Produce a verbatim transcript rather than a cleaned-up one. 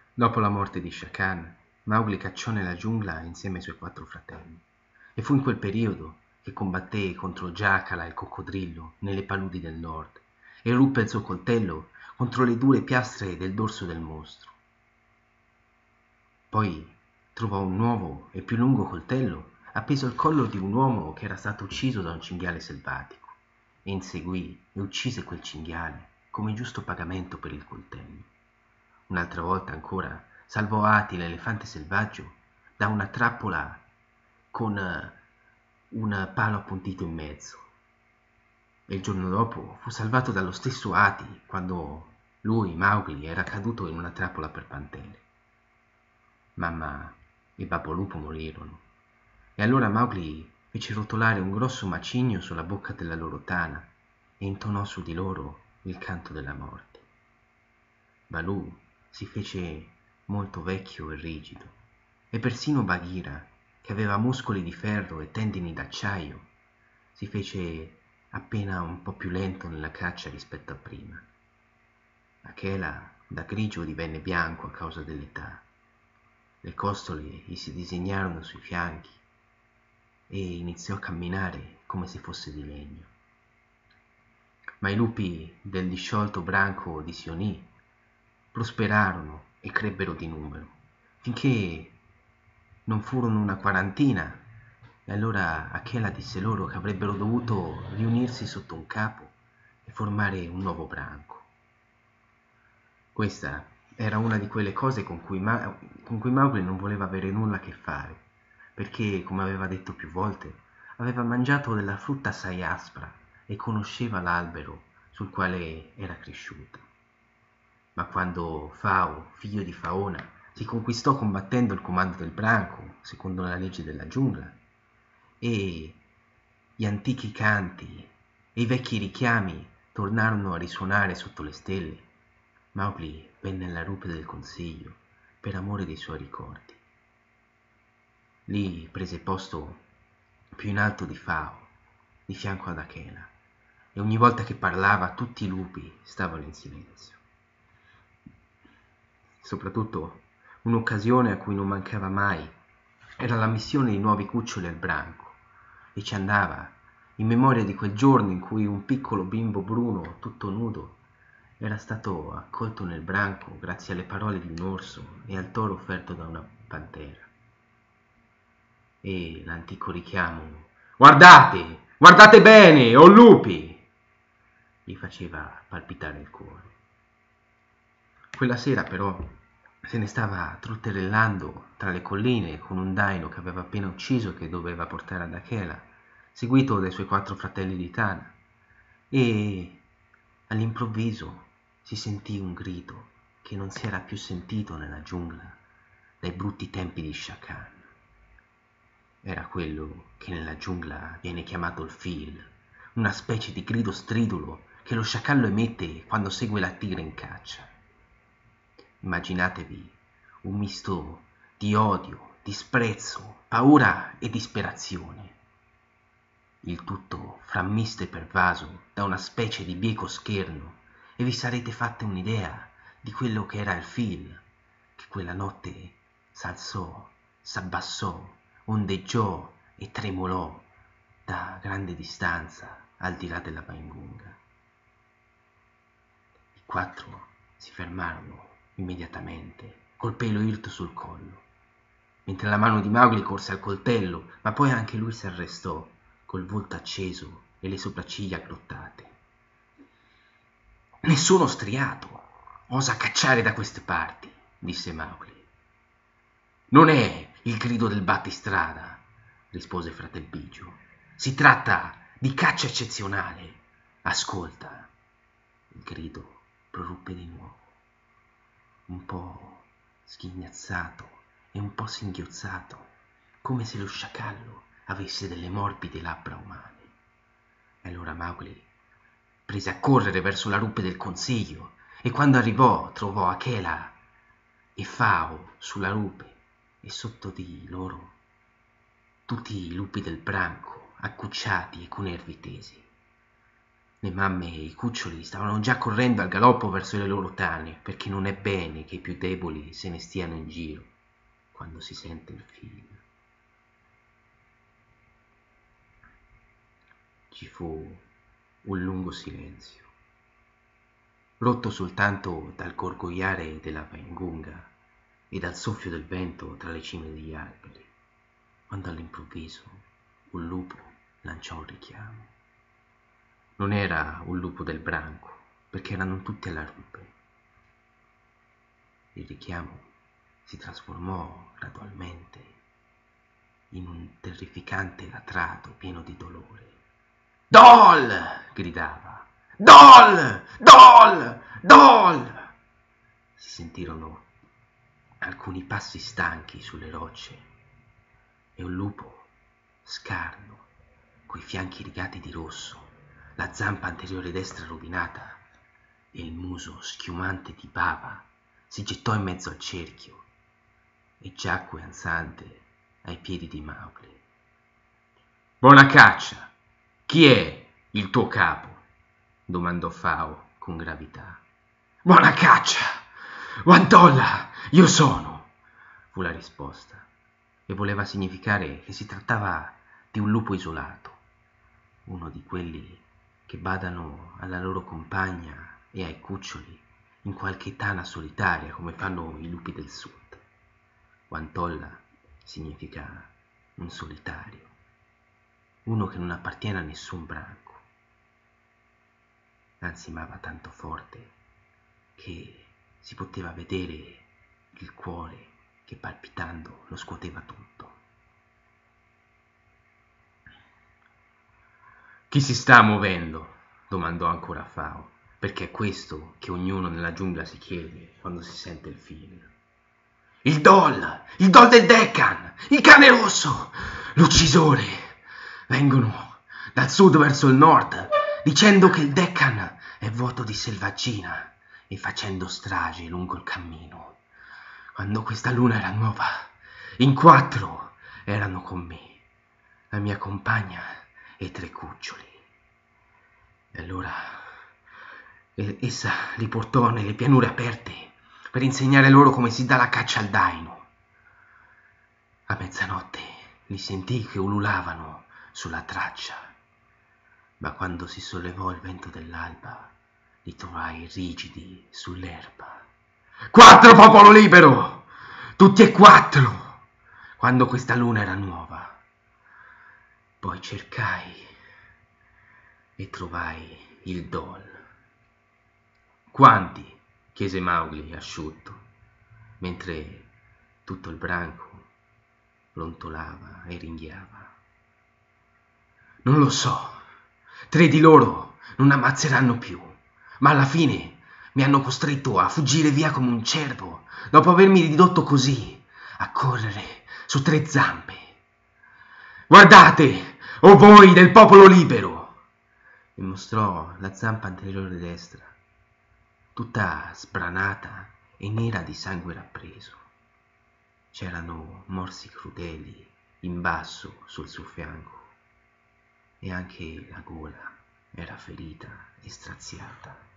Dopo la morte di Shere Khan, Mowgli cacciò nella giungla insieme ai suoi quattro fratelli, e fu in quel periodo che combatté contro Jacala il coccodrillo nelle paludi del nord e ruppe il suo coltello contro le dure piastre del dorso del mostro. Poi trovò un nuovo e più lungo coltello appeso al collo di un uomo che era stato ucciso da un cinghiale selvatico, e inseguì e uccise quel cinghiale come giusto pagamento per il coltello. Un'altra volta ancora salvò Ati, l'elefante selvaggio, da una trappola con eh, un palo appuntito in mezzo. E il giorno dopo fu salvato dallo stesso Ati quando lui, Mowgli, era caduto in una trappola per pantere. Mamma e Babbo Lupo morirono, e allora Mowgli fece rotolare un grosso macigno sulla bocca della loro tana e intonò su di loro il canto della morte. Balù si fece molto vecchio e rigido, e persino Bagheera, che aveva muscoli di ferro e tendini d'acciaio, si fece appena un po' più lento nella caccia rispetto a prima. Akela da grigio divenne bianco a causa dell'età. Le costole gli si disegnarono sui fianchi e iniziò a camminare come se fosse di legno. Ma i lupi del disciolto branco di Sionì prosperarono e crebbero di numero, finché non furono una quarantina, e allora Akela disse loro che avrebbero dovuto riunirsi sotto un capo e formare un nuovo branco. Questa era una di quelle cose con cui, Ma- con cui Mowgli non voleva avere nulla a che fare, perché, come aveva detto più volte, aveva mangiato della frutta assai aspra e conosceva l'albero sul quale era cresciuta. Ma quando Fao, figlio di Faona, si conquistò combattendo il comando del branco, secondo la legge della giungla, e gli antichi canti e i vecchi richiami tornarono a risuonare sotto le stelle, Mowgli venne alla rupe del consiglio per amore dei suoi ricordi. Lì prese posto più in alto di Fao, di fianco ad Akela, e ogni volta che parlava tutti i lupi stavano in silenzio. Soprattutto un'occasione a cui non mancava mai era la missione di nuovi cuccioli al branco, e ci andava in memoria di quel giorno in cui un piccolo bimbo bruno, tutto nudo, era stato accolto nel branco grazie alle parole di un orso e al toro offerto da una pantera. E l'antico richiamo «Guardate! Guardate bene, o lupi!» gli faceva palpitare il cuore. Quella sera però se ne stava trotterellando tra le colline con un daino che aveva appena ucciso e che doveva portare ad Akela, seguito dai suoi quattro fratelli di Tana, e all'improvviso si sentì un grido che non si era più sentito nella giungla dai brutti tempi di Shere Khan. Era quello che nella giungla viene chiamato il fil, una specie di grido stridulo che lo sciacallo emette quando segue la tigre in caccia. Immaginatevi un misto di odio, disprezzo, paura e disperazione, il tutto frammisto e pervaso da una specie di bieco scherno, e vi sarete fatte un'idea di quello che era il fil, che quella notte s'alzò, s'abbassò, ondeggiò e tremolò da grande distanza al di là della Waingunga. I quattro si fermarono immediatamente, col pelo irto sul collo, mentre la mano di Mowgli corse al coltello, ma poi anche lui si arrestò, col volto acceso e le sopracciglia aggrottate. «Nessuno striato osa cacciare da queste parti», disse Mowgli. «Non è il grido del battistrada», rispose Fratel Piccio. «Si tratta di caccia eccezionale. Ascolta». Il grido proruppe di nuovo, un po' sghignazzato e un po' singhiozzato, come se lo sciacallo avesse delle morbide labbra umane. E allora Mowgli prese a correre verso la rupe del consiglio, e quando arrivò trovò Akela e Fao sulla rupe, e sotto di loro tutti i lupi del branco accucciati e coi nervi tesi. Le mamme e i cuccioli stavano già correndo al galoppo verso le loro tane, perché non è bene che i più deboli se ne stiano in giro quando si sente il figlio. Ci fu un lungo silenzio, rotto soltanto dal gorgogliare della vengunga e dal soffio del vento tra le cime degli alberi, quando all'improvviso un lupo lanciò un richiamo. Non era un lupo del branco, perché erano tutti alla rupe. Il richiamo si trasformò gradualmente in un terrificante latrato pieno di dolore. Dol! Gridava. Dol! Dol! Dol! Si sentirono alcuni passi stanchi sulle rocce e un lupo scarno, coi fianchi rigati di rosso, la zampa anteriore destra rovinata e il muso schiumante di bava, si gettò in mezzo al cerchio e giacque ansante ai piedi di Mowgli. Buona caccia! Chi è il tuo capo? Domandò Fao con gravità. Buona caccia! Guantolla, io sono, fu la risposta, e voleva significare che si trattava di un lupo isolato, uno di quelli che badano alla loro compagna e ai cuccioli in qualche tana solitaria come fanno i lupi del sud. Guantolla significa un solitario, uno che non appartiene a nessun branco, anzi mava tanto forte che si poteva vedere il cuore che palpitando lo scuoteva tutto. Chi si sta muovendo? Domandò ancora Fao, perché è questo che ognuno nella giungla si chiede quando si sente il figlio. Il Dol! Il Dol del Deccan! Il cane rosso! L'uccisore! Vengono dal sud verso il nord, dicendo che il Deccan è vuoto di selvaggina e facendo strage lungo il cammino. Quando questa luna era nuova, in quattro erano con me, la mia compagna e tre cuccioli. E allora essa li portò nelle pianure aperte per insegnare loro come si dà la caccia al daino. A mezzanotte li sentii che ululavano sulla traccia, ma quando si sollevò il vento dell'alba li trovai rigidi sull'erba. Quattro, popolo libero! Tutti e quattro! Quando questa luna era nuova. Poi cercai e trovai il Dol. Quanti? Chiese Mowgli asciutto, mentre tutto il branco brontolava e ringhiava. Non lo so. Tre di loro non ammazzeranno più, ma alla fine mi hanno costretto a fuggire via come un cervo, dopo avermi ridotto così, a correre su tre zampe. Guardate, o voi del popolo libero! E mostrò la zampa anteriore destra, tutta sbranata e nera di sangue rappreso. C'erano morsi crudeli in basso sul suo fianco e anche la gola era ferita e straziata.